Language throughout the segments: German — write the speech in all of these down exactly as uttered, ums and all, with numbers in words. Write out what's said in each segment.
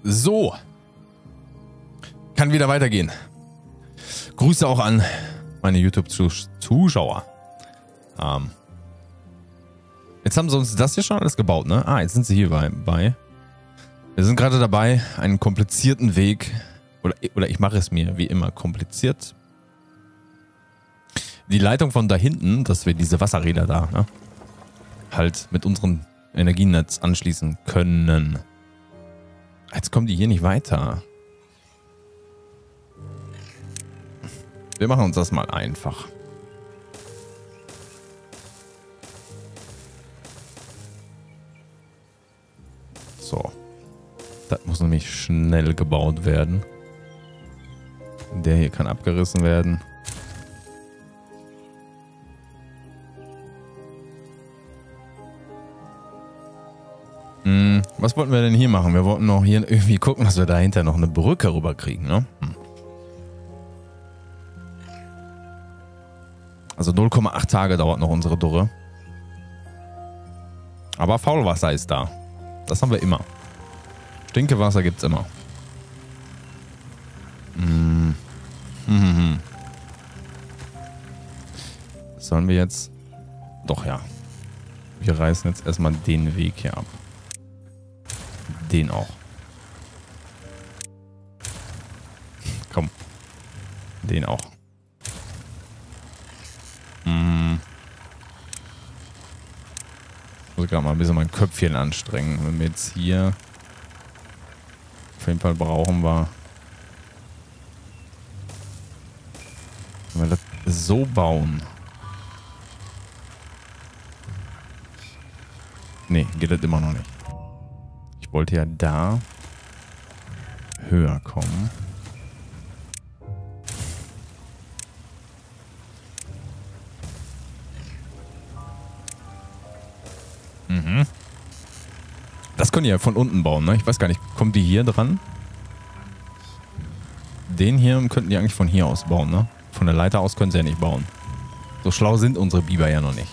So. Kann wieder weitergehen. Grüße auch an meine YouTube-Zuschauer. Ähm. Jetzt haben sie uns das hier schon alles gebaut, ne? Ah, jetzt sind sie hier bei. bei. Wir sind gerade dabei, einen komplizierten Weg, oder, oder ich mache es mir wie immer kompliziert, die Leitung von da hinten, dass wir diese Wasserräder da, ne, halt mit unserem Energienetz anschließen können. Jetzt kommen die hier nicht weiter. Wir machen uns das mal einfach. So. Das muss nämlich schnell gebaut werden. Der hier kann abgerissen werden. Hm, was wollten wir denn hier machen? Wir wollten noch hier irgendwie gucken, dass wir dahinter noch eine Brücke rüberkriegen, ne? Hm. Also null Komma acht Tage dauert noch unsere Dürre. Aber Faulwasser ist da. Das haben wir immer. Stinkewasser gibt's immer. Hm. Hm, hm, hm. Sollen wir jetzt... Doch, ja. Wir reißen jetzt erstmal den Weg hier ab. Den auch. Komm. Den auch. Hm. Ich muss gerade mal ein bisschen mein Köpfchen anstrengen. Wenn wir jetzt hier... Auf jeden Fall brauchen wir... Wenn wir das so bauen... Nee, geht das immer noch nicht. Ich wollte ja da höher kommen. Mhm. Das können die ja von unten bauen, ne? Ich weiß gar nicht, kommt die hier dran? Den hier könnten die eigentlich von hier aus bauen, ne? Von der Leiter aus können sie ja nicht bauen. So schlau sind unsere Biber ja noch nicht.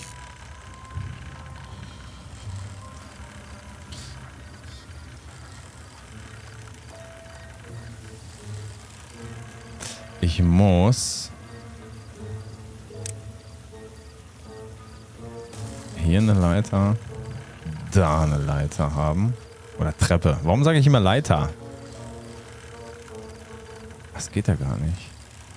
Ich muss hier eine Leiter, da eine Leiter haben. Oder Treppe. Warum sage ich immer Leiter? Das geht ja gar nicht.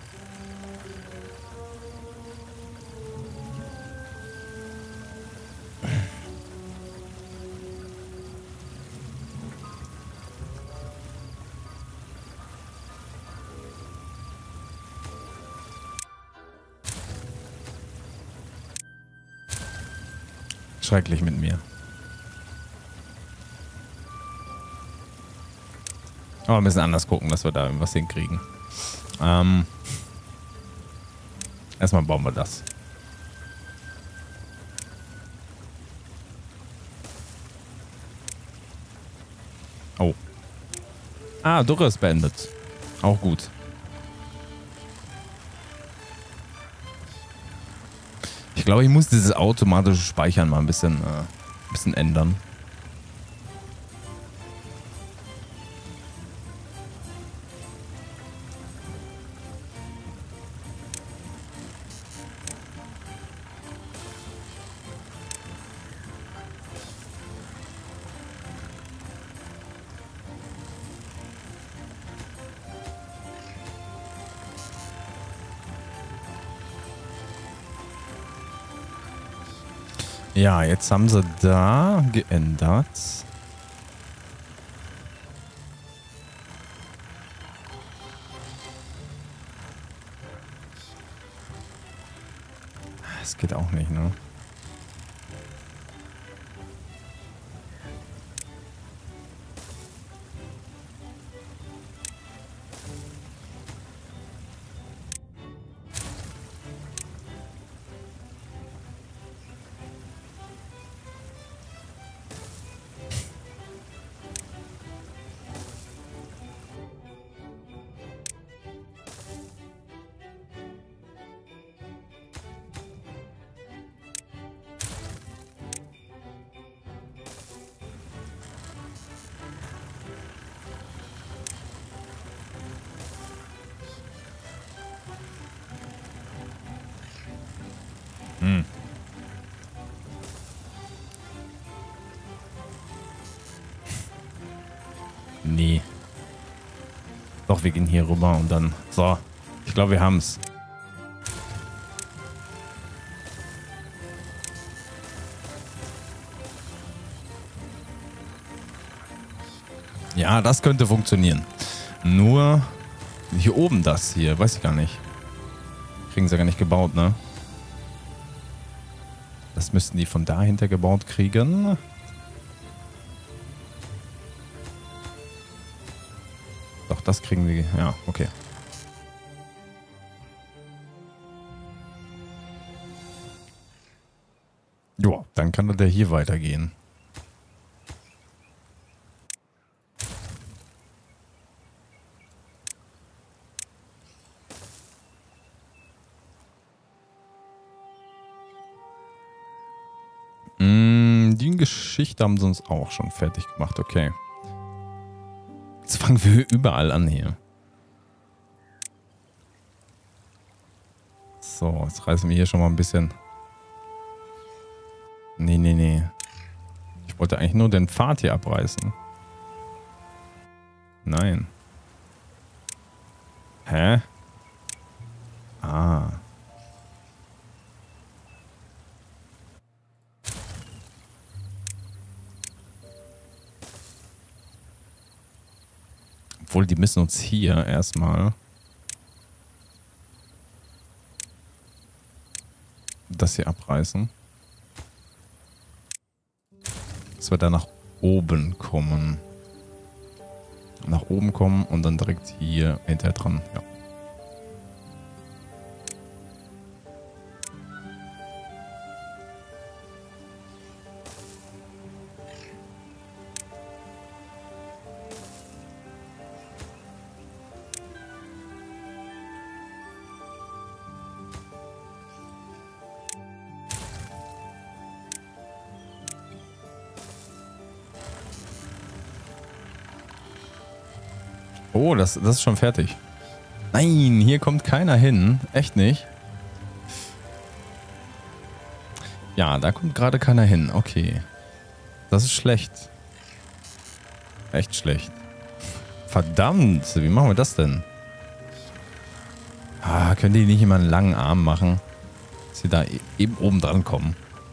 Schrecklich mit mir. Aber wir müssen anders gucken, dass wir da irgendwas hinkriegen. Ähm, erstmal bauen wir das. Oh. Ah, Dürre ist beendet. Auch gut. Ich glaube, ich muss dieses automatische Speichern mal ein bisschen, äh, ein bisschen ändern. Ja, jetzt haben sie da geändert. Das geht auch nicht, ne? Nee. Doch, wir gehen hier rüber und dann... So, ich glaube, wir haben es. Ja, das könnte funktionieren. Nur hier oben das hier, weiß ich gar nicht. Kriegen sie gar nicht gebaut, ne? Das müssten die von dahinter gebaut kriegen. Doch, das kriegen die. Ja, okay. Jo, dann kann der hier weitergehen. Mm, die Geschichte haben sie uns auch schon fertig gemacht, okay. Jetzt fangen wir überall an hier. So, jetzt reißen wir hier schon mal ein bisschen. Nee, nee, nee. Ich wollte eigentlich nur den Pfad hier abreißen. Nein. Hä? Ah. Obwohl, die müssen uns hier erstmal das hier abreißen. Dass wir da nach oben kommen. Nach oben kommen und dann direkt hier hinterher dran. Ja. Oh, das, das ist schon fertig. Nein, hier kommt keiner hin. Echt nicht? Ja, da kommt gerade keiner hin. Okay. Das ist schlecht. Echt schlecht. Verdammt, wie machen wir das denn? Ah, können die nicht immer einen langen Arm machen? Dass sie da eben oben dran kommen.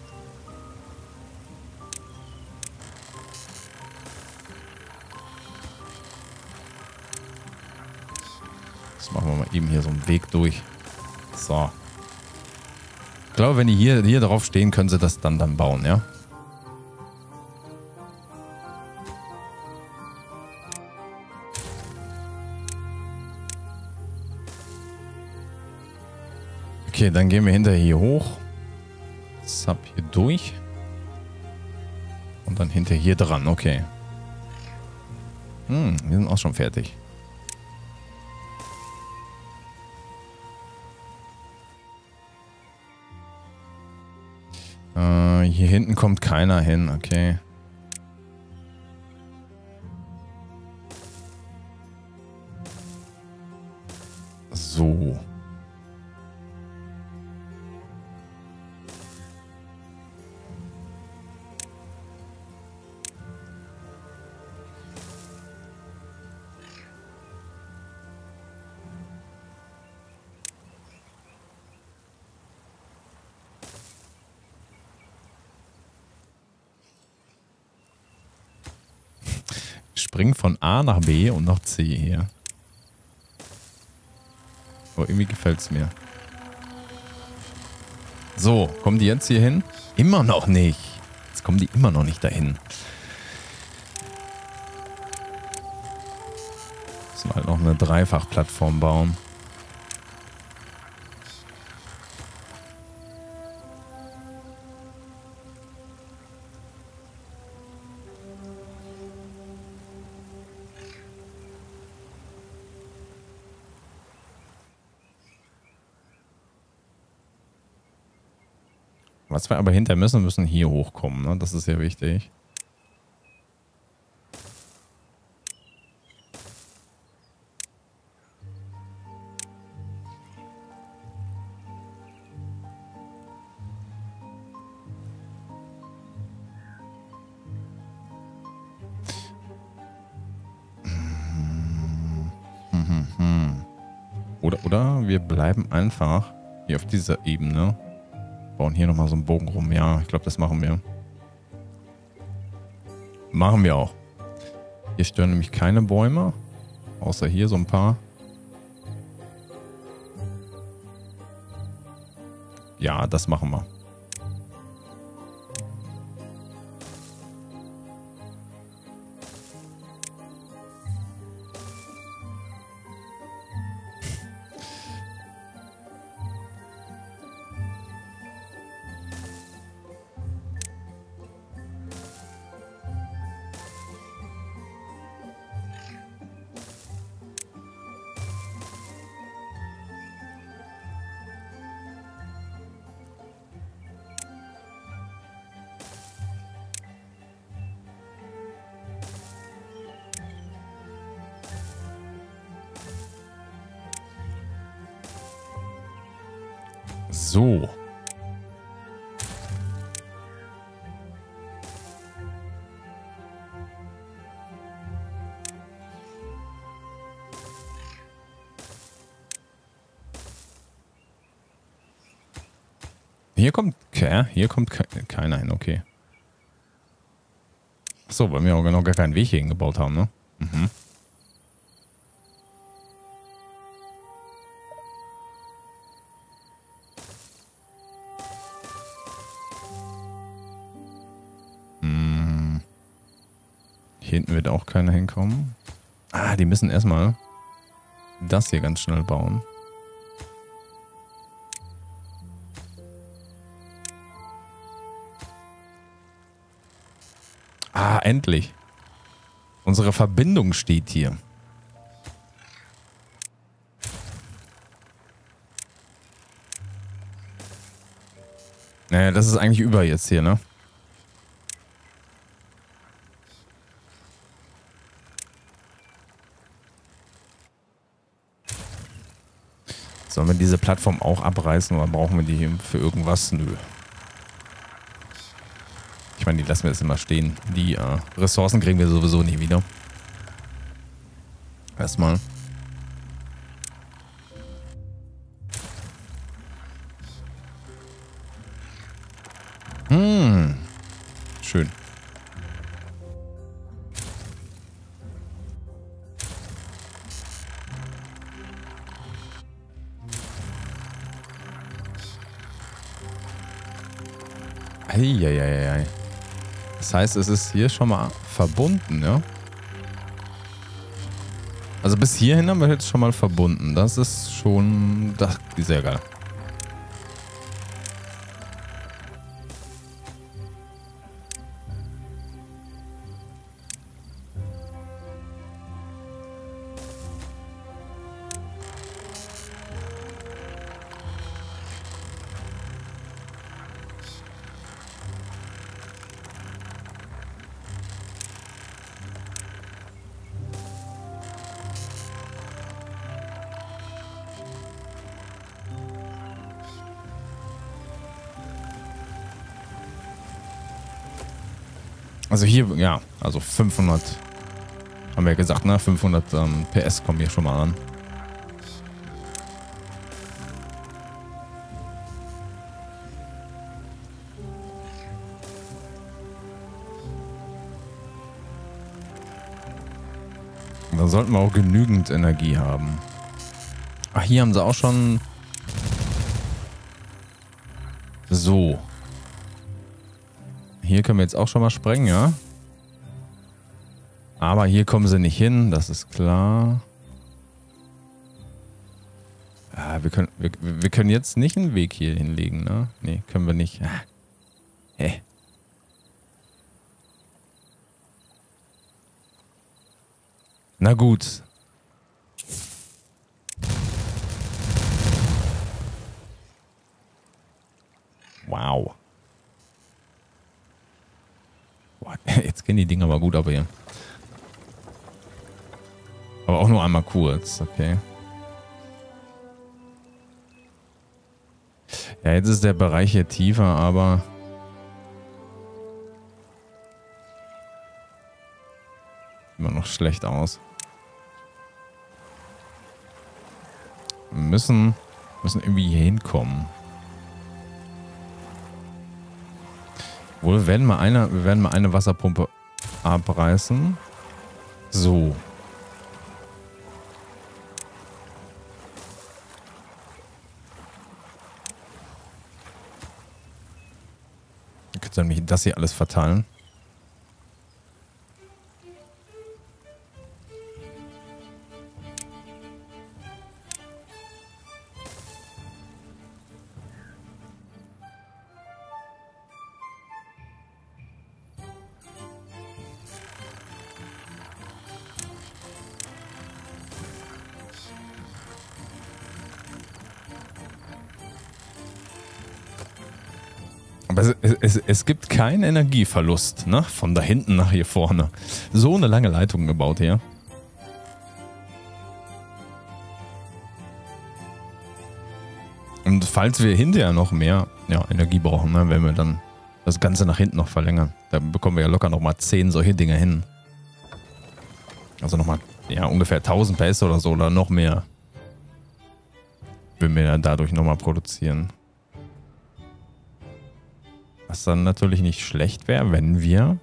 Machen wir mal eben hier so einen Weg durch. So. Ich glaube, wenn die hier, hier drauf stehen, können sie das dann, dann bauen, ja? Okay, dann gehen wir hinterher hier hoch. Zap hier durch. Und dann hinter hier dran, okay. Hm, wir sind auch schon fertig. Hier hinten kommt keiner hin, okay. So. Springen von A nach B und nach C hier. Aber irgendwie gefällt es mir. So, kommen die jetzt hier hin? Immer noch nicht. Jetzt kommen die immer noch nicht dahin. Müssen wir halt noch eine Dreifachplattform bauen. Was wir aber hinter müssen, müssen hier hochkommen, ne? Das ist ja wichtig. Oder, oder wir bleiben einfach hier auf dieser Ebene. Bauen hier nochmal so einen Bogen rum. Ja, ich glaube, das machen wir. Machen wir auch. Hier stören nämlich keine Bäume. Außer hier so ein paar. Ja, das machen wir. So. Hier kommt, okay, hier kommt ke keiner hin, okay. Achso, weil wir auch noch gar keinen Weg hier hingebaut haben, ne? Mhm. Hm. Hier hinten wird auch keiner hinkommen. Ah, die müssen erstmal das hier ganz schnell bauen. Ah, endlich. Unsere Verbindung steht hier. Naja, das ist eigentlich über jetzt hier, ne? Sollen wir diese Plattform auch abreißen oder brauchen wir die hier für irgendwas? Nö. Ich meine, die lassen wir jetzt immer stehen. Die äh, Ressourcen kriegen wir sowieso nie wieder. Erstmal. Hm. Schön. Eieieiei. Das heißt, es ist hier schon mal verbunden, ja? Also bis hierhin haben wir jetzt schon mal verbunden. Das ist schon das ist sehr geil. Also hier, ja, also fünfhundert, haben wir ja gesagt, ne? fünfhundert ähm, P S kommen hier schon mal an. Da sollten wir auch genügend Energie haben. Ach, hier haben sie auch schon... So. Hier können wir jetzt auch schon mal sprengen, ja? Aber hier kommen sie nicht hin, das ist klar. Ah, wir, können, wir, wir können jetzt nicht einen Weg hier hinlegen, ne? Nee, können wir nicht. Ah. Hä? Na gut. Wow. Boah, jetzt gehen die Dinger aber gut ab hier. Aber auch nur einmal kurz, okay. Ja, jetzt ist der Bereich hier tiefer, aber... Immer noch schlecht aus. Wir müssen, müssen irgendwie hier hinkommen. Wohl, wir werden mal eine, wir werden mal eine Wasserpumpe abreißen. So. Dann könnt ihr nämlich das hier alles verteilen. Aber es, es, es gibt keinen Energieverlust, ne? Von da hinten nach hier vorne. So eine lange Leitung gebaut hier. Und falls wir hinterher noch mehr ja, Energie brauchen, ne, wenn wir dann das Ganze nach hinten noch verlängern, dann bekommen wir ja locker nochmal zehn solche Dinge hin. Also nochmal, ja, ungefähr tausend P S oder so oder noch mehr. Würden wir ja dadurch nochmal produzieren. Was dann natürlich nicht schlecht wäre, wenn wir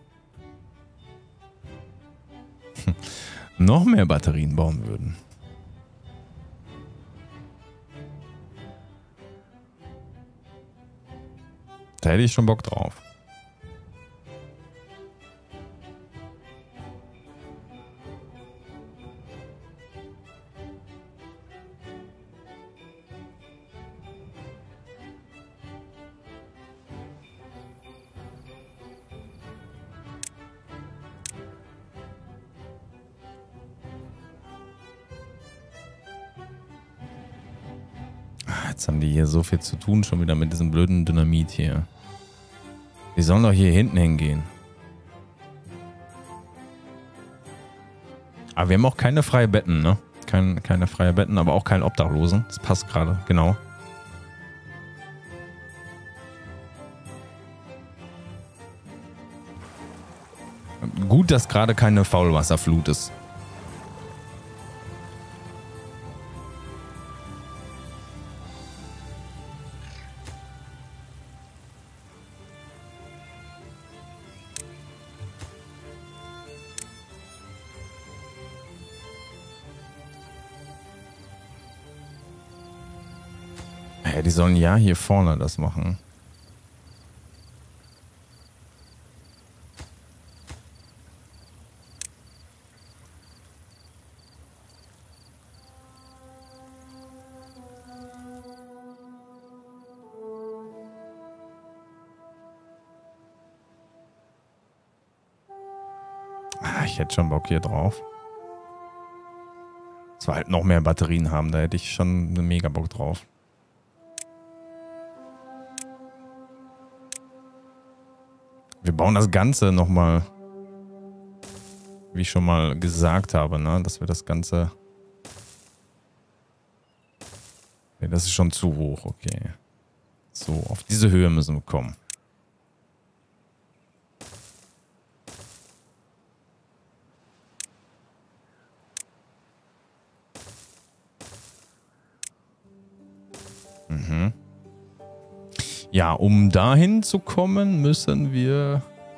noch mehr Batterien bauen würden. Da hätte ich schon Bock drauf. Jetzt haben die hier so viel zu tun schon wieder mit diesem blöden Dynamit hier. Die sollen doch hier hinten hingehen. Aber wir haben auch keine freie Betten, ne? Kein, keine freie Betten, aber auch keinen Obdachlosen. Das passt gerade, genau. Gut, dass gerade keine Faulwasserflut ist. Ja, die sollen ja hier vorne das machen. Ah, ich hätte schon Bock hier drauf. Dass wir halt noch mehr Batterien haben, da hätte ich schon einen mega Bock drauf. Wir bauen das Ganze nochmal, wie ich schon mal gesagt habe, ne? Dass wir das Ganze... Okay, das ist schon zu hoch, okay. So, auf diese Höhe müssen wir kommen. Mhm. Ja, um dahin zu kommen, müssen wir...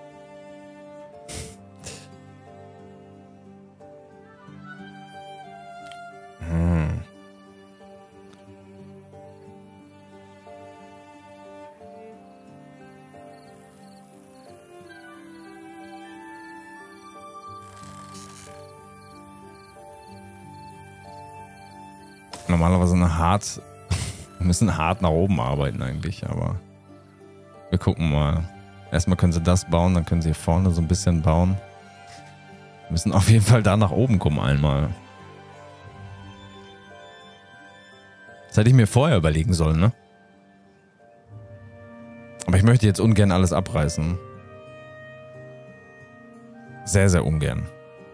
Hm. Normalerweise eine hart... Wir müssen hart nach oben arbeiten eigentlich, aber wir gucken mal. Erstmal können sie das bauen, dann können sie hier vorne so ein bisschen bauen. Wir müssen auf jeden Fall da nach oben kommen einmal. Das hätte ich mir vorher überlegen sollen, ne? Aber ich möchte jetzt ungern alles abreißen. Sehr, sehr ungern.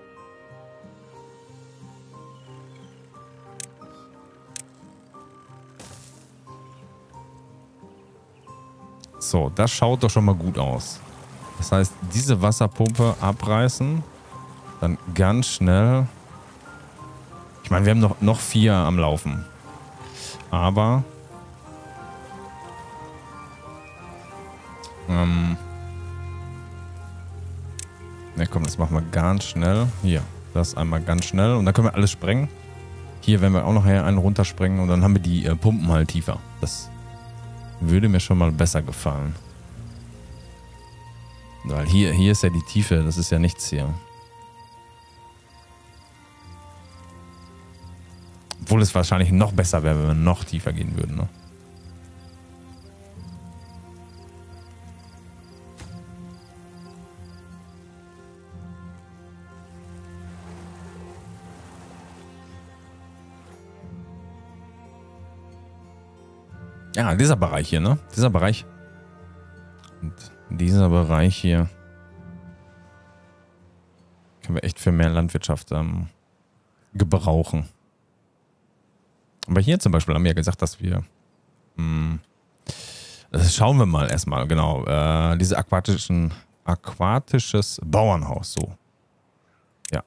So, das schaut doch schon mal gut aus. Das heißt, diese Wasserpumpe abreißen, dann ganz schnell... Ich meine, wir haben noch, noch vier am Laufen. Aber... Ähm... Ne, komm, das machen wir ganz schnell. Hier, das einmal ganz schnell. Und dann können wir alles sprengen. Hier werden wir auch noch einen runtersprengen. Und dann haben wir die äh, Pumpen halt tiefer. Das würde mir schon mal besser gefallen. Weil hier, hier ist ja die Tiefe. Das ist ja nichts hier. Obwohl es wahrscheinlich noch besser wäre, wenn wir noch tiefer gehen würden, ne? Ja, dieser Bereich hier, ne? Dieser Bereich. Und dieser Bereich hier können wir echt für mehr Landwirtschaft ähm, gebrauchen. Aber hier zum Beispiel haben wir ja gesagt, dass wir... Mh, das schauen wir mal erstmal, genau. Äh, diese aquatischen... Aquatisches Bauernhaus, so. Ja.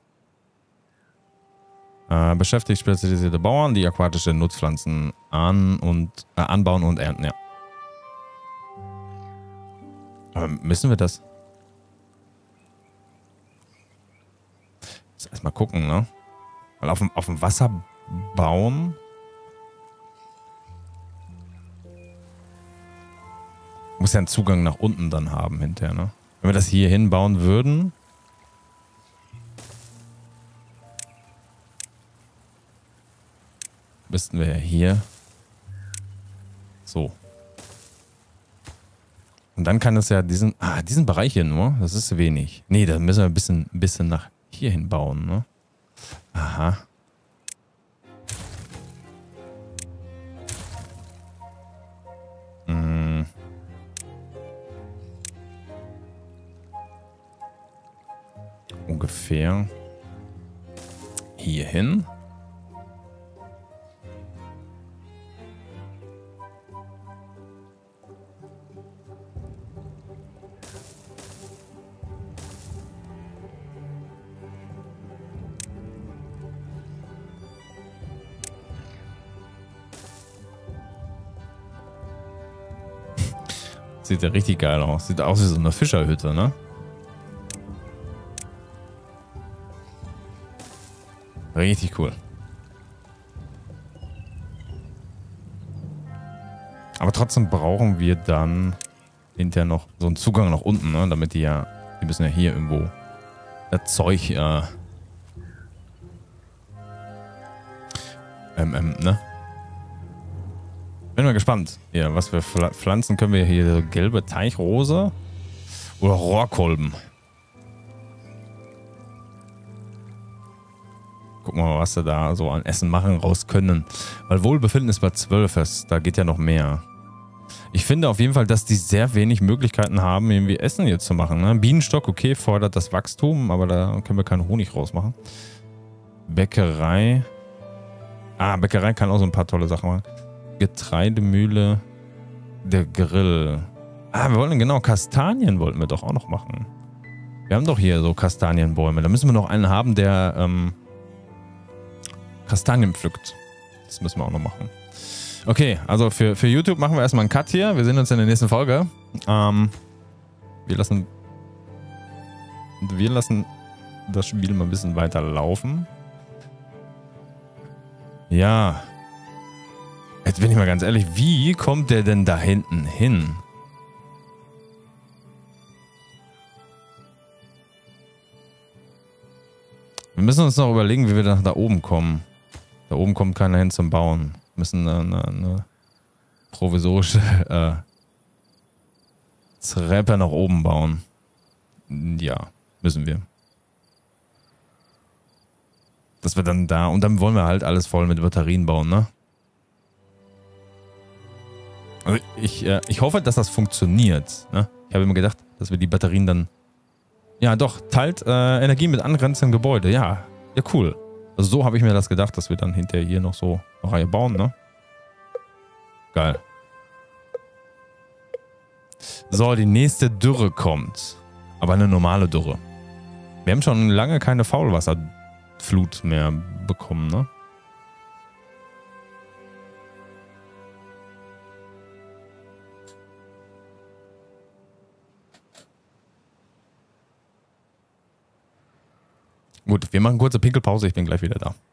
Äh, beschäftigt spezialisierte Bauern, die aquatische Nutzpflanzen an und, äh, anbauen und ernten, ja. Aber müssen wir das? Jetzt erstmal gucken, ne? Weil auf dem, auf dem Wasser bauen... Muss ja einen Zugang nach unten dann haben hinterher, ne? Wenn wir das hier hinbauen würden... Müssten wir ja hier... So. Und dann kann es ja diesen... Ah, diesen Bereich hier nur. Das ist wenig. Nee, da müssen wir ein bisschen, ein bisschen nach hier hin bauen, ne? Aha. Hm. Ungefähr hier hin. Sieht ja richtig geil aus. Sieht aus wie so eine Fischerhütte, ne? Richtig cool. Aber trotzdem brauchen wir dann hinterher noch so einen Zugang nach unten, ne? Damit die ja, die müssen ja hier irgendwo das Zeug, äh, ähm, ähm, ne? Bin mal gespannt. Ja, was für Pflanzen können wir hier? So gelbe Teichrose oder Rohrkolben? Gucken wir mal, was wir da so an Essen machen raus können. Weil Wohlbefinden ist bei zwölf ist. Da geht ja noch mehr. Ich finde auf jeden Fall, dass die sehr wenig Möglichkeiten haben, irgendwie Essen hier zu machen. Ne? Bienenstock, okay, fordert das Wachstum, aber da können wir keinen Honig rausmachen. Bäckerei. Ah, Bäckerei kann auch so ein paar tolle Sachen machen. Getreidemühle. Der Grill. Ah, wir wollten genau Kastanien wollten wir doch auch noch machen. Wir haben doch hier so Kastanienbäume. Da müssen wir noch einen haben, der ähm, Kastanien pflückt. Das müssen wir auch noch machen. Okay, also für, für YouTube machen wir erstmal einen Cut hier. Wir sehen uns in der nächsten Folge. Ähm, wir lassen wir lassen das Spiel mal ein bisschen weiter laufen. Ja. Jetzt bin ich mal ganz ehrlich, wie kommt der denn da hinten hin? Wir müssen uns noch überlegen, wie wir nach da oben kommen. Da oben kommt keiner hin zum Bauen. Wir müssen eine, eine provisorische äh, Treppe nach oben bauen. Ja, müssen wir. Dass wir dann da... Und dann wollen wir halt alles voll mit Batterien bauen, ne? Also ich, äh, ich hoffe, dass das funktioniert. Ne? Ich habe immer gedacht, dass wir die Batterien dann... Ja, doch, teilt äh, Energie mit angrenzenden Gebäuden. Ja, ja, cool. Also so habe ich mir das gedacht, dass wir dann hinterher hier noch so eine Reihe bauen, ne? Geil. So, die nächste Dürre kommt. Aber eine normale Dürre. Wir haben schon lange keine Faulwasserflut mehr bekommen, ne? Gut, wir machen kurze Pinkelpause. Ich bin gleich wieder da.